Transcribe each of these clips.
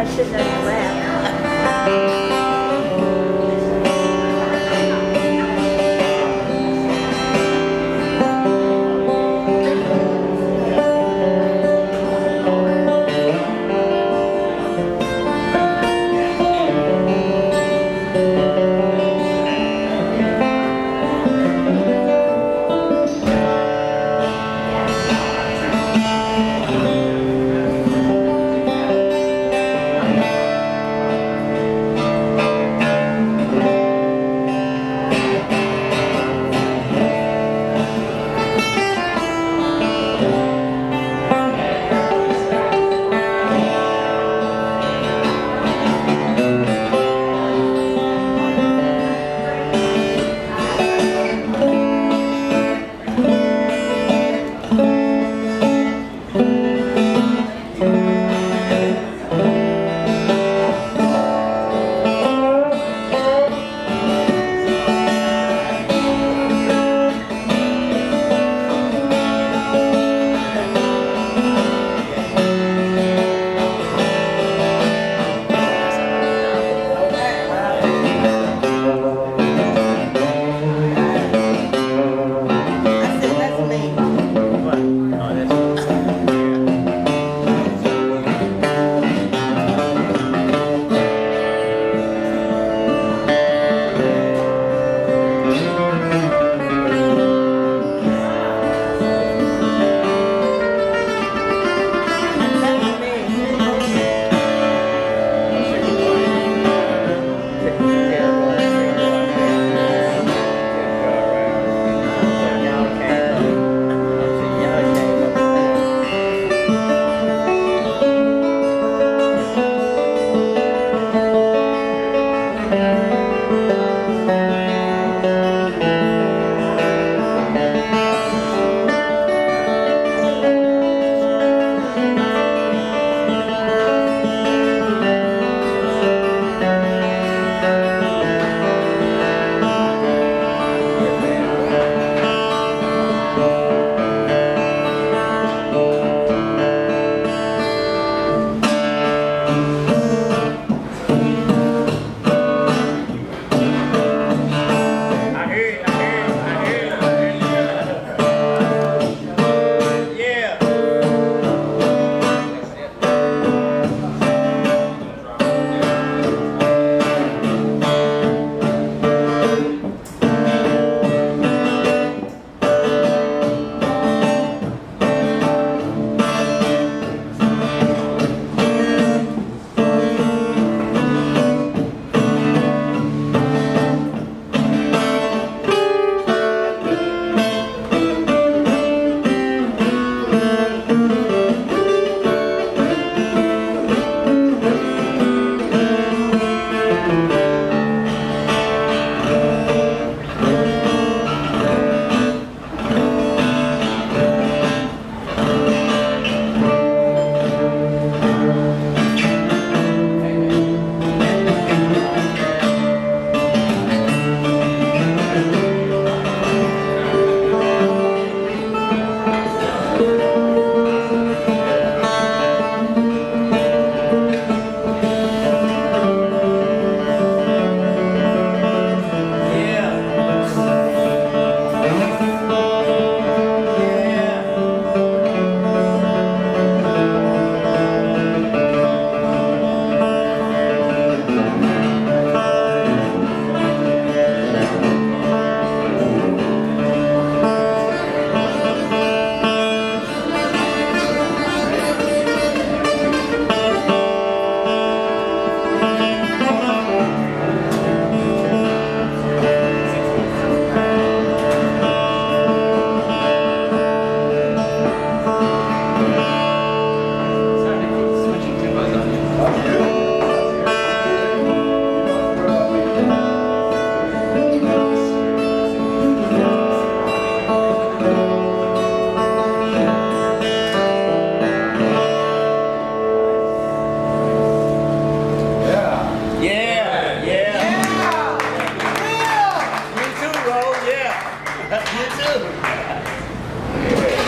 not sitting on your lap.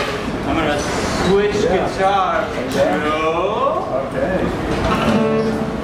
Switch guitar. Okay.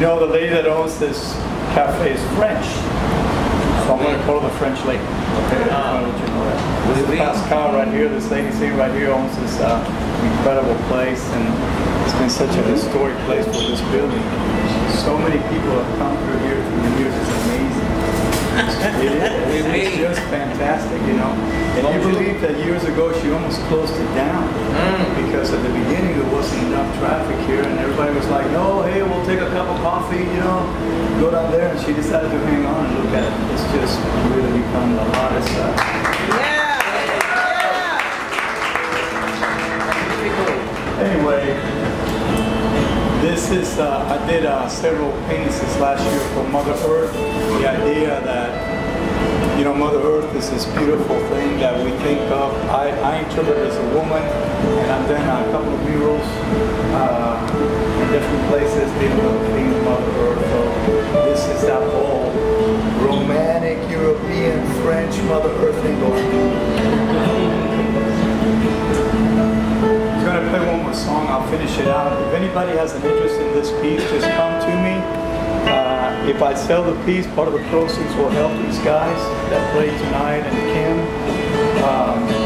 know, the lady that owns this cafe is French. So I'm going to call her the French lady. Okay, I want to let you know that. This is Pascal right here. This lady sitting right here owns this incredible place, and it's been such a historic place for this building. So many people have come through here through the years. It's amazing. It's just fantastic, you know. And you believe that years ago she almost closed it down because at the beginning there wasn't enough traffic here, and everybody was like, no, hey, we'll take a cup of coffee, you know, go down there. And she decided to hang on and look at it. It's just really become the hottest. Anyway, this is, I did several paintings this last year for Mother Earth. The idea that, you know, Mother Earth is this beautiful thing that we think of. I interpret it as a woman, and I've done a couple of murals in different places dealing with the theme of Mother Earth. So this is that whole romantic, European, French Mother Earth thing going on. I'm going to play one more song. I'll finish it out. If anybody has an interest in this piece, just come to me. If I sell the piece, part of the proceeds will help these guys that play tonight and Kim.